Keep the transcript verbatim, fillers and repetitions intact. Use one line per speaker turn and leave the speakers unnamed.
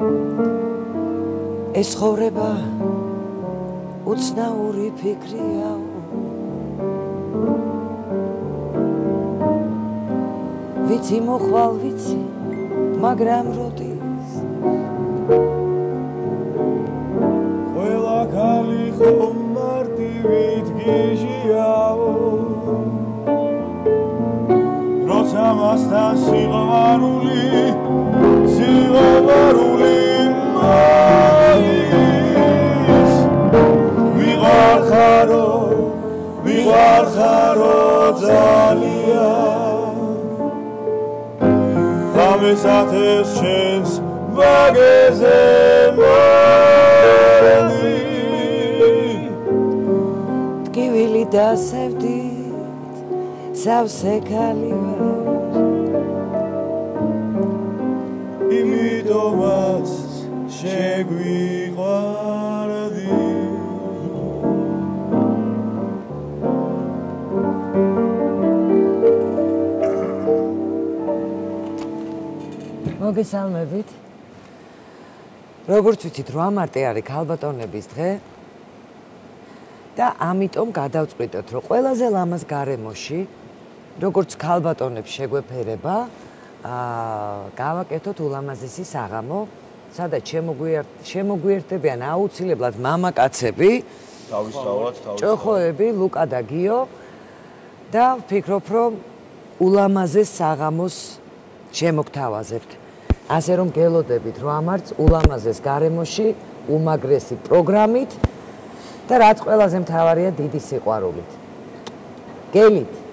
ეს ხოვრება უცნაური ფიქრია ვიცი მოხვალ ვიცი მაგრამ როდის ყველა ქალი ხომ მარტივით გიჟიაო როცა მასთან სიყვარული სიყვარული მაის ვიღარხარო ვიღარხარო ძალიან გამესათეს შენს ვაგეზე მოდი ტკივილი დასევდით სავსე ქალი ვარ იმიტომაც შეგვიყვარდი მოგესალმებით. როგორც ვიცით, რვა მარტი არის ქალბატონების დღე და ამიტომ გადავწყვიტეთ, რომ ყველაზე ლამაზ გარემოში, როგორც ქალბატონებს შეგვეფერება, აა გავაკეთოთ ულამაზესი საღამო, სადაც შემოგვიერთდებიან აუცილებლად მამაკაცები,
თავისთავად, თავისთავად.
ჭოხოები, ლუკა და გიო და ვფიქრობ, რომ ულამაზეს საღამოს შემოგთავაზებთ. ასე რომ გელოდებით რვა მარტს ულამაზეს გარემოში, უმაგრესი პროგრამით და რაც ყველაზე მთავარია დიდი სიყვარულით. გელით